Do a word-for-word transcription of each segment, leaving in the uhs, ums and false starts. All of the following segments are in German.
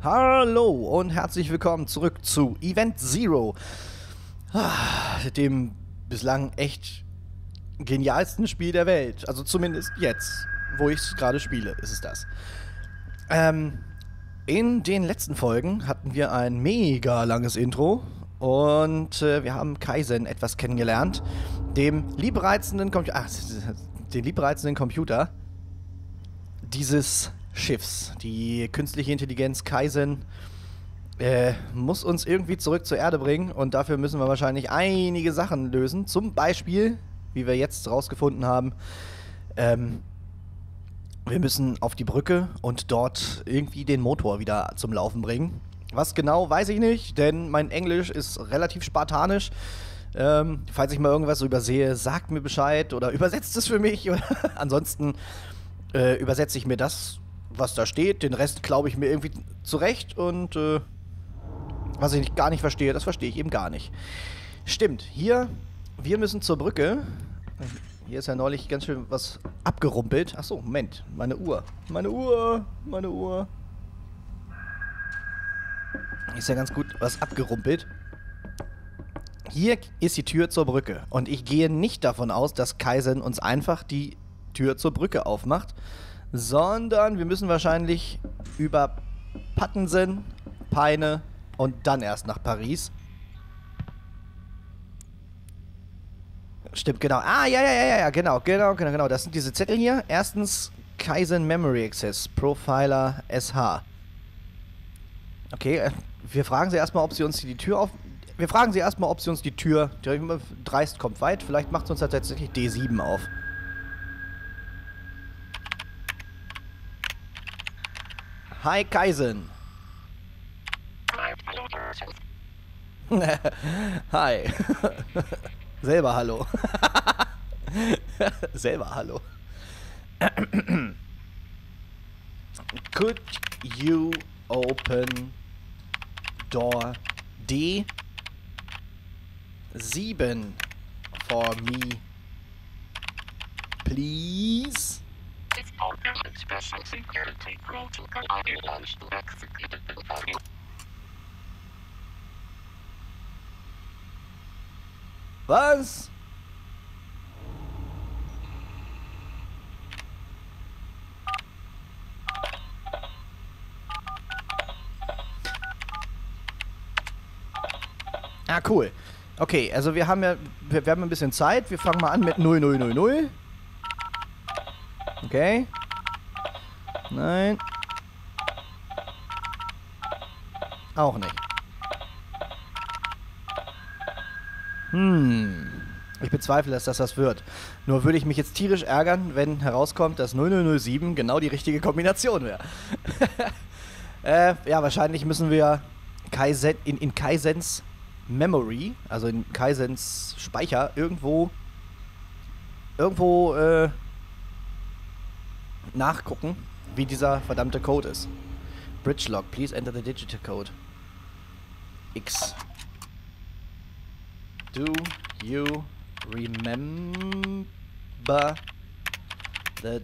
Hallo und herzlich willkommen zurück zu Event Zero, ah, dem bislang echt genialsten Spiel der Welt. Also zumindest jetzt, wo ich es gerade spiele, ist es das. Ähm, in den letzten Folgen hatten wir ein mega langes Intro und äh, wir haben Kaizen etwas kennengelernt, dem liebreizenden Computer, ach, den liebreizenden Computer dieses Schiffs. Die künstliche Intelligenz Kaizen äh, muss uns irgendwie zurück zur Erde bringen und dafür müssen wir wahrscheinlich einige Sachen lösen. Zum Beispiel, wie wir jetzt rausgefunden haben, ähm, wir müssen auf die Brücke und dort irgendwie den Motor wieder zum Laufen bringen. Was genau, weiß ich nicht, denn mein Englisch ist relativ spartanisch. Ähm, falls ich mal irgendwas so übersehe, sagt mir Bescheid oder übersetzt es für mich. Ansonsten äh, übersetze ich mir das, was da steht. Den Rest glaube ich mir irgendwie zurecht und äh, was ich nicht, gar nicht verstehe, das verstehe ich eben gar nicht. Stimmt, hier, wir müssen zur Brücke. Hier ist ja neulich ganz schön was abgerumpelt. Achso, Moment, meine Uhr. Meine Uhr, meine Uhr. Ist ja ganz gut was abgerumpelt. Hier ist die Tür zur Brücke. Und ich gehe nicht davon aus, dass Kaizen uns einfach die Tür zur Brücke aufmacht, sondern wir müssen wahrscheinlich über Pattensen, Peine und dann erst nach Paris. Stimmt, genau. Ah, ja, ja, ja, ja, genau, genau, genau, genau. Das sind diese Zettel hier. Erstens Kaizen Memory Access, Profiler S H. Okay, wir fragen sie erstmal, ob sie uns die Tür auf... Wir fragen sie erstmal, ob sie uns die Tür... Dreist kommt weit, vielleicht macht sie uns tatsächlich D sieben auf. Hi, Kaizen. Hi. Selber hallo. Selber hallo. Could you open door D sieben for me, please? Was? Ah, cool. Okay, also wir haben ja, wir, wir haben ein bisschen Zeit. Wir fangen mal an mit null null null null. Okay. Nein. Auch nicht. Hm. Ich bezweifle, dass das das wird. Nur würde ich mich jetzt tierisch ärgern, wenn herauskommt, dass null null null sieben genau die richtige Kombination wäre. äh, ja, wahrscheinlich müssen wir Kaizen, in, in Kaizens Memory, also in Kaizens Speicher, irgendwo irgendwo äh, nachgucken, wie dieser verdammte Code ist. Bridge log, please enter the digital code. X. Do you remember the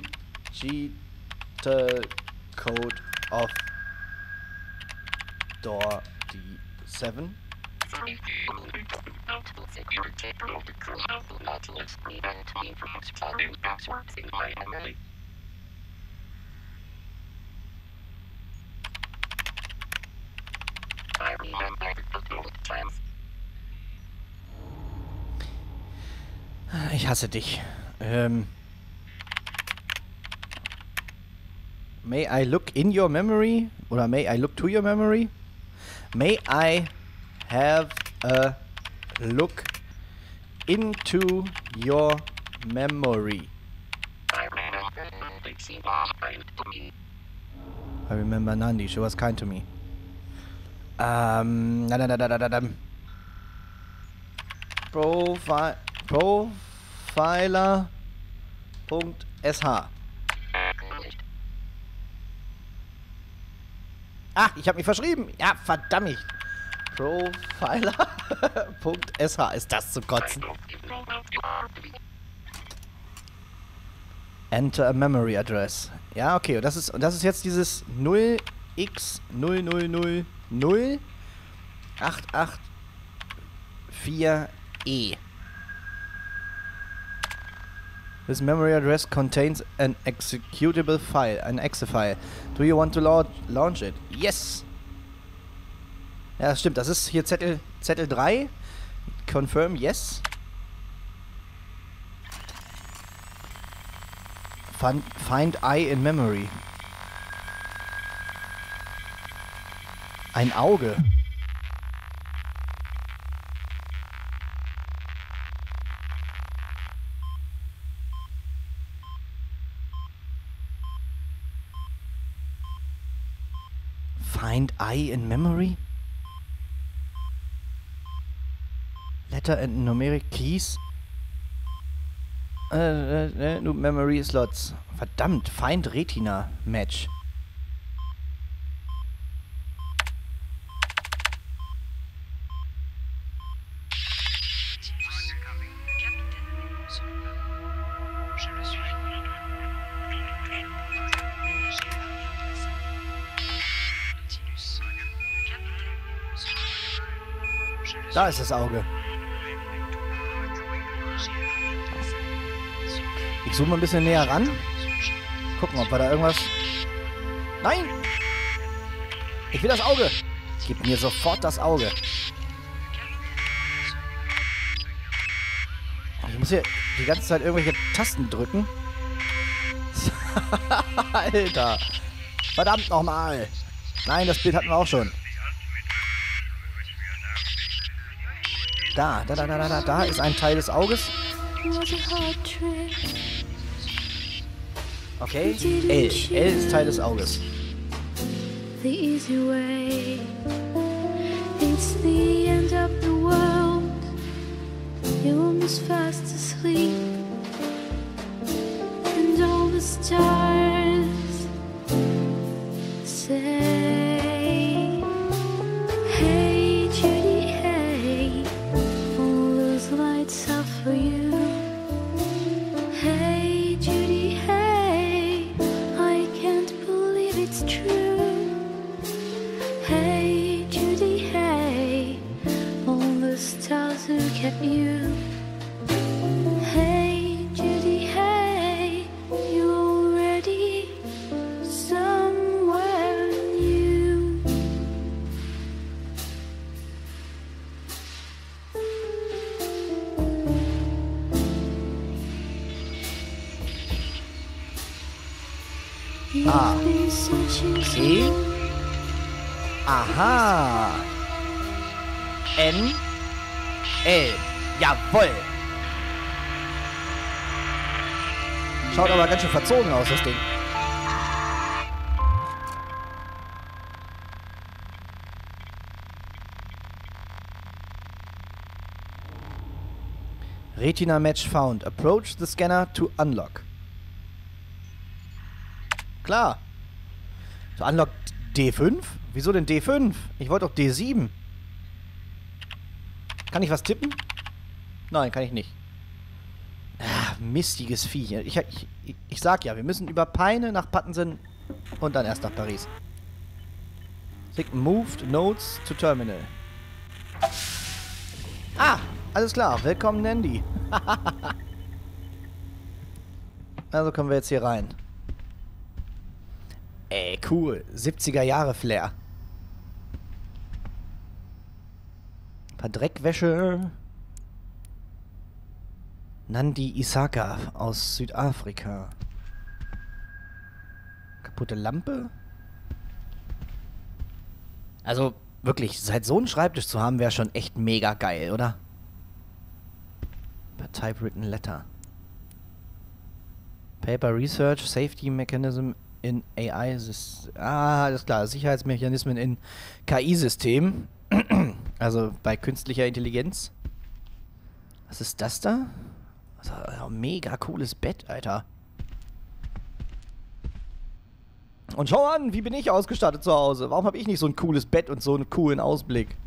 digital code of door D seven? Ich hasse dich. Ähm. May I look in your memory? Oder may I look to your memory? May I have a look into your memory? I remember Nandi. She was kind to me. Ähm. Na, na, na, na, na, na. Profi Profiler.sh. Ah, ich habe mich verschrieben. Ja, verdammt. Profiler.sh. Ist das zu kotzen? Enter a memory address. Ja, okay. Und das ist, und das ist jetzt dieses null X null null null null acht acht vier E. This memory address contains an executable file, an exe file. Do you want to launch, launch it? Yes! Ja, das stimmt. Das ist hier Zettel, Zettel drei. Confirm, yes. Find, find I in memory. Ein Auge. Find I in memory? Letter and numeric keys? Äh, äh, äh, memory slots. Verdammt, Find Retina Match. Da ist das Auge. Ich zoome mal ein bisschen näher ran. Gucken, ob wir da irgendwas... Nein! Ich will das Auge! Gib mir sofort das Auge. Ich muss hier die ganze Zeit irgendwelche Tasten drücken. Alter! Verdammt nochmal! Nein, das Bild hatten wir auch schon. Da, da, da, da, da, da ist ein Teil des Auges. Okay, L. L ist Teil des Auges. The easy way. It's the end of the world. You're almost fast asleep. And all the stars say, hey Judy, hey. All those lights are for you. Hey Judy, hey. I can't believe it's true. Hey Judy, hey. All the stars who kept you. Hey Judy, hey. You're already somewhere new. Ah. You've been searching so E. Aha. N. L. Jawoll. Schaut aber ganz schön verzogen aus, das Ding. Retina Match found. Approach the scanner to unlock. Klar. So, unlock D fünf? Wieso denn D fünf? Ich wollte doch D sieben. Kann ich was tippen? Nein, kann ich nicht. Ah, mistiges Viech. Ich, ich, ich, ich sag ja, wir müssen über Peine nach Pattensen und dann erst nach Paris. Click Moved Notes to Terminal. Ah, alles klar. Willkommen, Nandy. Also kommen wir jetzt hier rein. Ey, cool. siebziger Jahre Flair. Ein paar Dreckwäsche. Nandi Isaka aus Südafrika. Kaputte Lampe. Also, wirklich, seit so einen Schreibtisch zu haben, wäre schon echt mega geil, oder? Per Typewritten Letter. Paper Research, Safety Mechanism in A I. Ah, alles klar. Sicherheitsmechanismen in K I-Systemen. Also bei künstlicher Intelligenz. Was ist das da? Also, mega cooles Bett, Alter. Und schau an, wie bin ich ausgestattet zu Hause? Warum habe ich nicht so ein cooles Bett und so einen coolen Ausblick?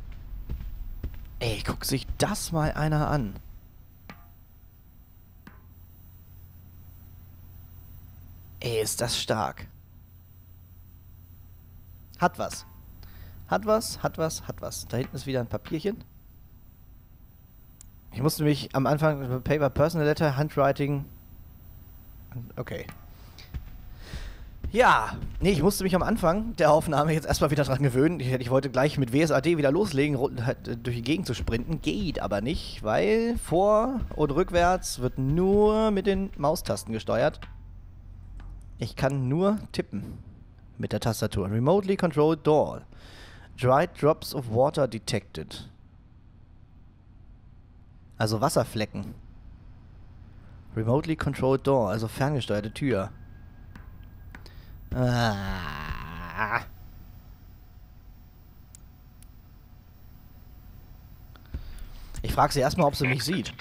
Ey, guck sich das mal einer an. Ey, ist das stark. Hat was. Hat was, hat was, hat was. Da hinten ist wieder ein Papierchen. Ich musste mich am Anfang Paper Personal Letter, Handwriting. Okay. Ja, nee, ich musste mich am Anfang der Aufnahme jetzt erstmal wieder dran gewöhnen. Ich, ich wollte gleich mit W S A D wieder loslegen, halt durch die Gegend zu sprinten. Geht aber nicht, weil vor und rückwärts wird nur mit den Maustasten gesteuert. Ich kann nur tippen mit der Tastatur. Remotely controlled door. Dried drops of water detected. Also Wasserflecken. Remotely controlled door, also ferngesteuerte Tür. Ah. Ich frage sie erstmal, ob sie mich sieht.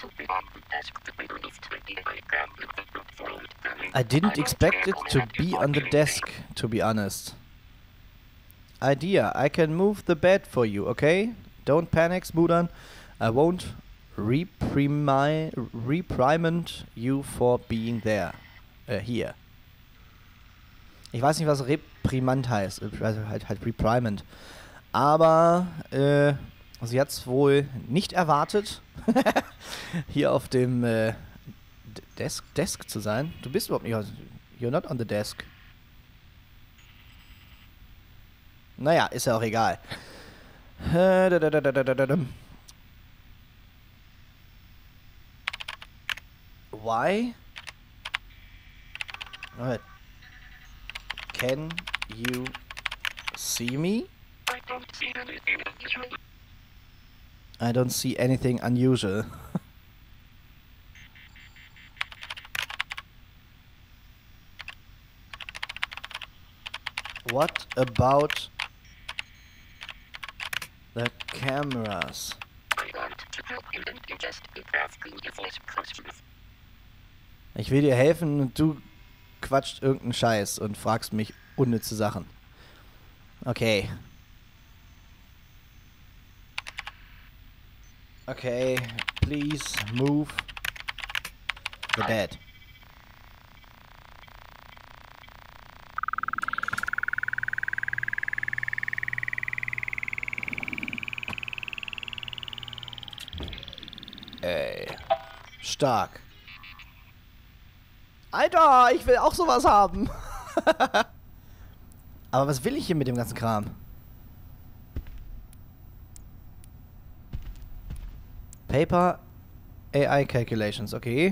I didn't expect it to be on the desk, to be honest. Idea, I can move the bed for you, okay? Don't panic, Smudan. I won't reprimi reprimand you for being there. Uh, here. Ich weiß nicht, was Reprimand heißt. Also halt, halt Reprimand. Aber äh, sie hat es wohl nicht erwartet, hier auf dem äh, Desk, Desk zu sein. Du bist überhaupt nicht... You're not on the desk. Naja, ist ja auch egal. Why? Alright. Can you see me? I don't see anything unusual. I don't see anything unusual. What about the cameras? I want to help you and you just keep asking your foolish questions. Ich will dir helfen und du quatscht irgendeinen Scheiß und fragst mich unnütze Sachen. Okay. Okay, please move the bed. Ey. Stark. Alter, ich will auch sowas haben. Aber was will ich hier mit dem ganzen Kram? Paper A I Calculations, okay.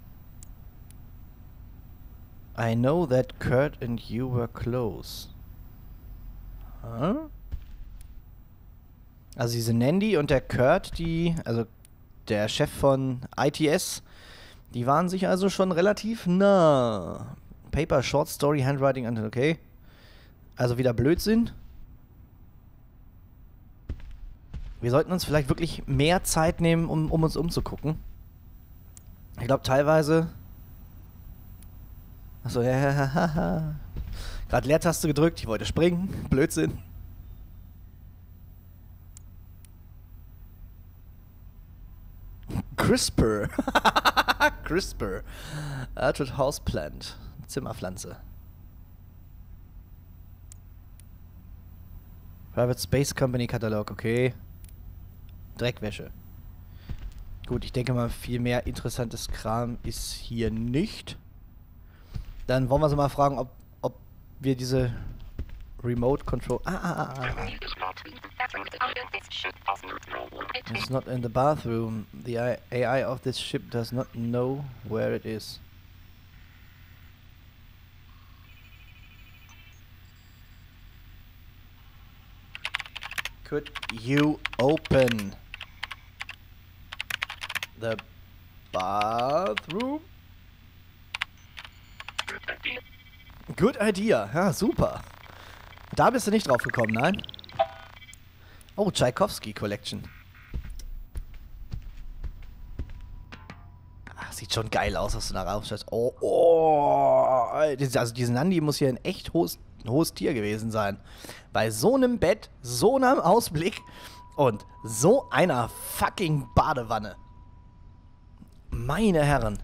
I know that Kurt and you were close. Huh? Also diese Nandy und der Kurt, die, also der Chef von I T S, die waren sich also schon relativ nah. Paper, Short Story, Handwriting, okay. Also wieder Blödsinn. Wir sollten uns vielleicht wirklich mehr Zeit nehmen, um, um uns umzugucken. Ich glaube teilweise... Achso, ja, ja, ja, ja. Gerade Leertaste gedrückt, ich wollte springen. Blödsinn. CRISPR. CRISPR. Altered Houseplant. Zimmerpflanze. Private Space Company Katalog, okay. Dreckwäsche. Gut, ich denke mal, viel mehr interessantes Kram ist hier nicht. Dann wollen wir sie mal fragen, ob, ob wir diese Remote Control... Ah, ah, ah, ah. It's not in the bathroom. The A I of this ship does not know where it is. Could you open the bathroom? Good idea. Ja, super. Da bist du nicht drauf gekommen, nein? Oh, Tchaikovsky Collection. Ach, sieht schon geil aus, was du da raufstellst. Oh, oh. Also diese Nandi muss hier ein echt hohes, ein hohes Tier gewesen sein. Bei so einem Bett, so einem Ausblick und so einer fucking Badewanne. Meine Herren.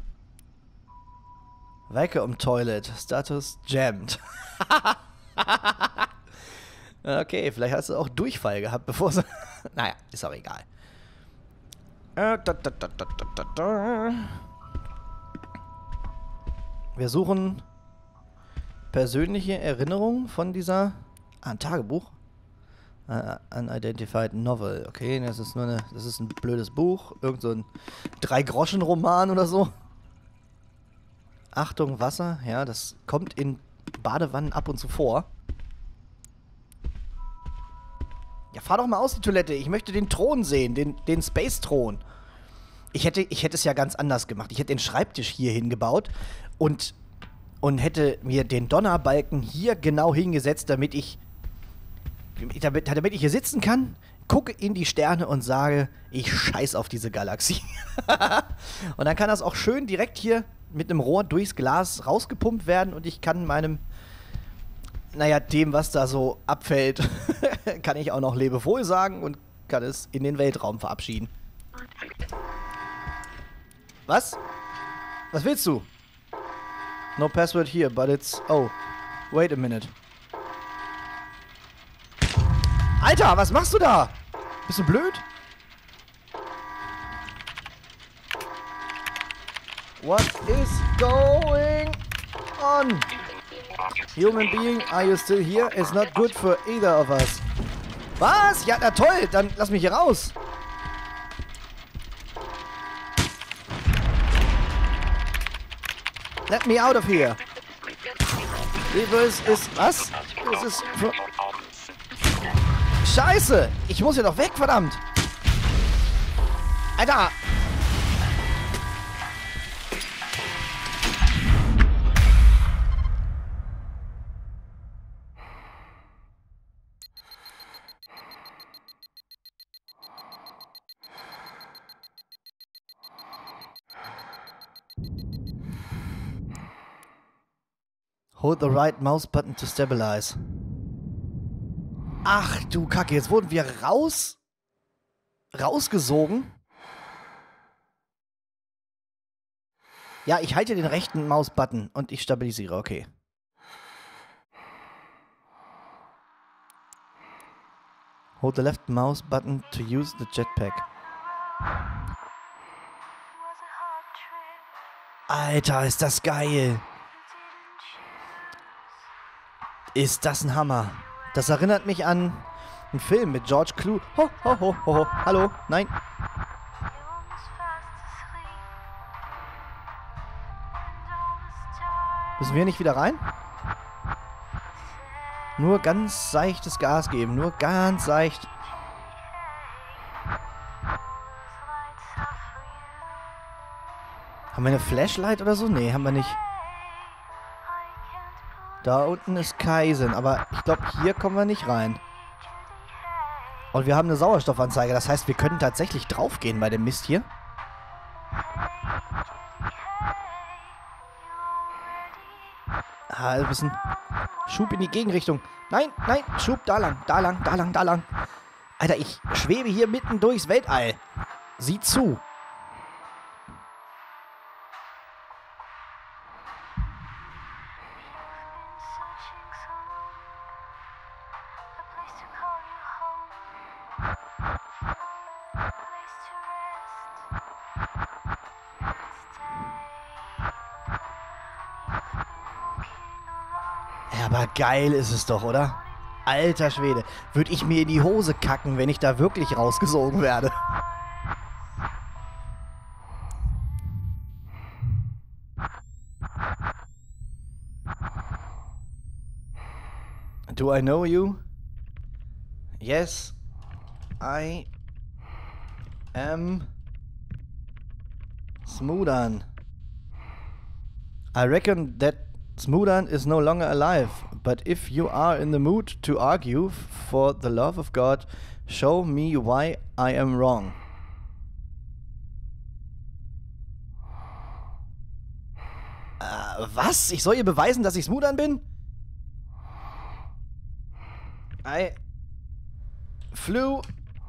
Vacuum Toilet. Status jammed. Okay, vielleicht hast du auch Durchfall gehabt, bevor sie... Naja, ist aber egal. Äh, da, da, da, da, da, da. Wir suchen persönliche Erinnerungen von dieser... Ah, ein Tagebuch. Uh, Unidentified Novel. Okay, das ist nur eine... Das ist ein blödes Buch. Irgend so ein Drei-Groschen-Roman oder so. Achtung, Wasser. Ja, das kommt in Badewannen ab und zu vor. Ja, fahr doch mal aus die Toilette. Ich möchte den Thron sehen. Den, den Space-Thron. Ich hätte, ich hätte es ja ganz anders gemacht. Ich hätte den Schreibtisch hier hingebaut und, und hätte mir den Donnerbalken hier genau hingesetzt, damit ich, damit, damit ich hier sitzen kann, gucke in die Sterne und sage, ich scheiß auf diese Galaxie. Und dann kann das auch schön direkt hier mit einem Rohr durchs Glas rausgepumpt werden und ich kann meinem, naja, dem, was da so abfällt, kann ich auch noch Lebewohl sagen und kann es in den Weltraum verabschieden. Was? Was willst du? No password here, but it's... Oh. Wait a minute. Alter, was machst du da? Bist du blöd? What is going on? Human being, are you still here? It's not good for either of us. Was? Ja, na toll, dann lass mich hier raus. Let me out of here. This ist... Was? Das ist... Scheiße! Ich muss hier doch weg, verdammt! Alter! Hold the right mouse button to stabilize. Ach du Kacke, jetzt wurden wir raus... rausgesogen. Ja, ich halte den rechten Mausbutton und ich stabilisiere, okay. Hold the left mouse button to use the jetpack. Alter, ist das geil. Ist das ein Hammer. Das erinnert mich an einen Film mit George Clooney. Ho, ho, ho, ho, ho. Hallo? Nein. Müssen wir nicht wieder rein? Nur ganz seichtes Gas geben. Nur ganz seicht. Haben wir eine Flashlight oder so? Nee, haben wir nicht. Da unten ist Kaizen, aber ich glaube, hier kommen wir nicht rein. Und wir haben eine Sauerstoffanzeige, das heißt, wir können tatsächlich draufgehen bei dem Mist hier. Ah, ein bisschen Schub in die Gegenrichtung. Nein, nein, Schub da lang, da lang, da lang, da lang. Alter, ich schwebe hier mitten durchs Weltall. Sieh zu. Ja, aber geil ist es doch, oder? Alter Schwede, würde ich mir in die Hose kacken, wenn ich da wirklich rausgesogen werde. Do I know you? Yes, I am Smudan. I reckon that Smudan is no longer alive, but if you are in the mood to argue, for the love of God, show me why I am wrong. Äh, was? Ich soll ihr beweisen, dass ich Smudan bin? I flew...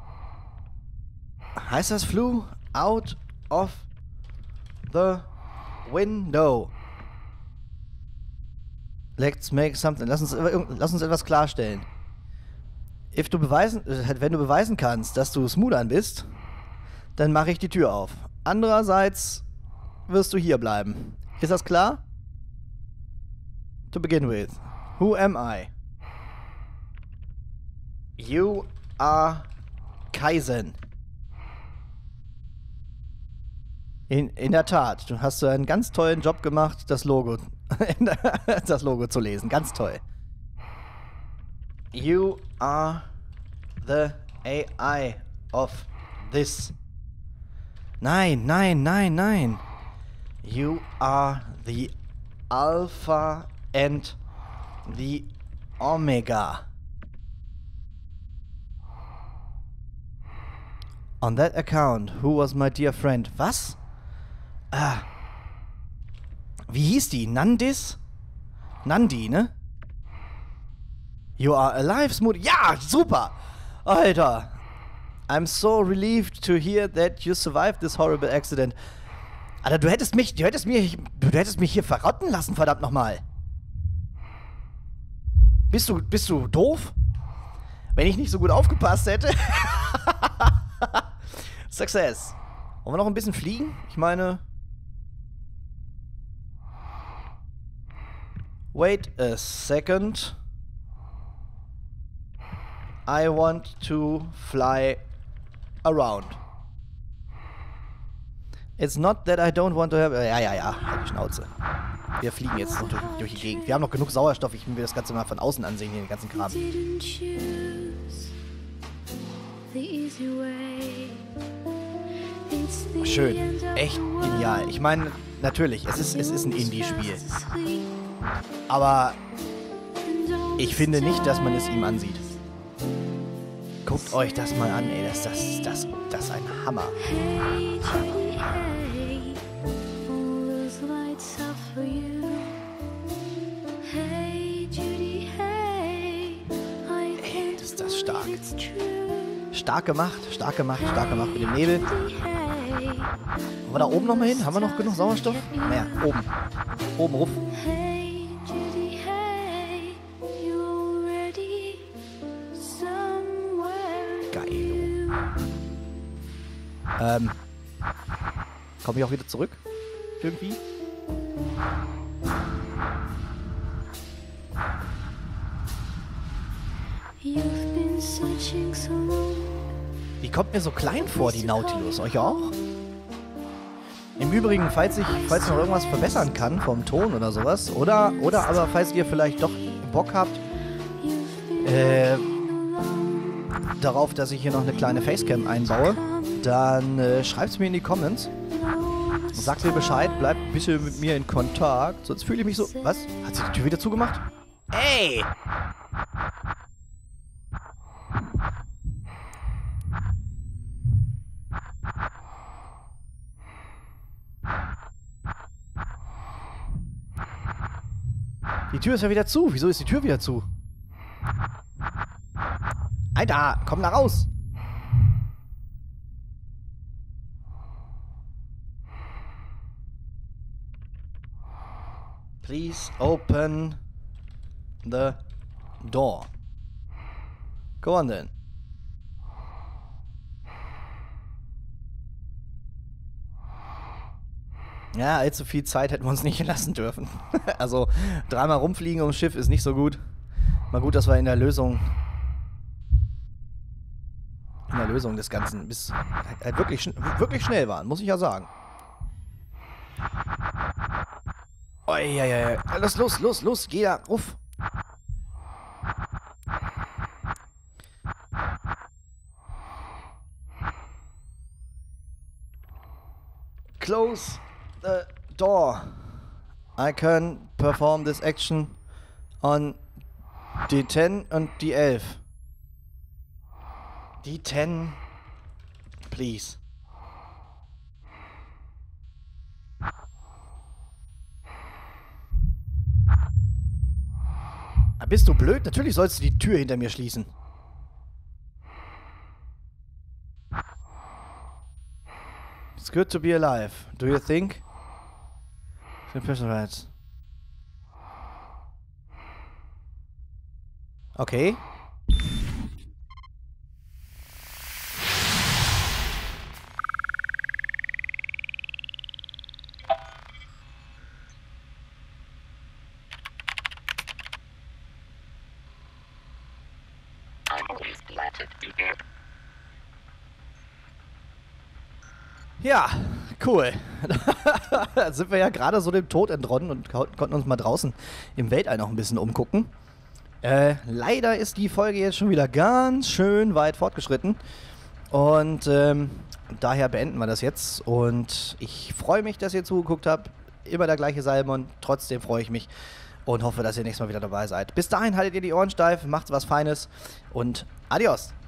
Heißt das flew out of the window. Let's make something. Lass uns, lass uns etwas klarstellen. if du beweisen, wenn du beweisen kannst, dass du Smoodern bist, dann mache ich die Tür auf. Andererseits wirst du hier bleiben. Ist das klar? To begin with, who am I? You are Kaizen. In, in der Tat, du hast einen ganz tollen Job gemacht, das Logo, das Logo zu lesen. Ganz toll. You are the A I of this. Nein, nein, nein, nein. You are the Alpha and the Omega. On that account, who was my dear friend? Was? Ah. Wie hieß die? Nandis? Nandi, ne? You are alive, Smoothie. Ja, super! Alter. I'm so relieved to hear that you survived this horrible accident. Alter, du hättest mich, du hättest mich, du hättest mich hier verrotten lassen, verdammt nochmal. Bist du, bist du doof? Wenn ich nicht so gut aufgepasst hätte. Success. Wollen wir noch ein bisschen fliegen? Ich meine... Wait a second. I want to fly around. It's not that I don't want to have... Ja, ja, ja. Halt die Schnauze. Wir fliegen jetzt noch durch, durch die Gegend. Wir haben noch genug Sauerstoff. Ich will mir das Ganze mal von außen ansehen, hier den ganzen Kram. Schön. Echt genial. Ich meine, natürlich, es ist, es ist ein Indie-Spiel. Aber ich finde nicht, dass man es ihm ansieht. Guckt euch das mal an, ey. Das, das, das, das ist ein Hammer. Ey, das ist das stark. Stark gemacht, stark gemacht, stark gemacht mit dem Nebel. Wollen wir da oben nochmal hin? Haben wir noch genug Sauerstoff? Naja, oben. Oben ruf. Geil. Ähm. Komme ich auch wieder zurück? Irgendwie? Die kommt mir so klein vor, die Nautilus. Euch auch? Im Übrigen, falls ich, falls noch irgendwas verbessern kann vom Ton oder sowas, oder, oder aber falls ihr vielleicht doch Bock habt, äh, darauf, dass ich hier noch eine kleine Facecam einbaue, dann äh, schreibt es mir in die Comments. Sagt mir Bescheid, bleibt ein bisschen mit mir in Kontakt, sonst fühle ich mich so... Was? Hat sie die Tür wieder zugemacht? Ey! Die Tür ist ja wieder zu. Wieso ist die Tür wieder zu? Alter, komm da raus! Please open the door. Go on then. Ja, allzu viel Zeit hätten wir uns nicht lassen dürfen. Also, dreimal rumfliegen ums Schiff ist nicht so gut. Mal gut, dass wir in der Lösung... in der Lösung des Ganzen bis halt wirklich, schn wirklich schnell waren, muss ich ja sagen. Oh, ja, ja, ja. Los, los, los, los, geh da, ruf. Close the door. I can perform this action on die zehn und die elf. Die zehn, please. Bist du blöd? Natürlich sollst du die Tür hinter mir schließen. It's good to be alive. Do you think? Right. Okay. Ja, cool. Da sind wir ja gerade so dem Tod entronnen und ko- konnten uns mal draußen im Weltall noch ein bisschen umgucken. Äh, leider ist die Folge jetzt schon wieder ganz schön weit fortgeschritten. Und ähm, daher beenden wir das jetzt. Und ich freue mich, dass ihr zugeguckt habt. Immer der gleiche Salmon. Trotzdem freue ich mich und hoffe, dass ihr nächstes Mal wieder dabei seid. Bis dahin haltet ihr die Ohren steif, macht was Feines und adios.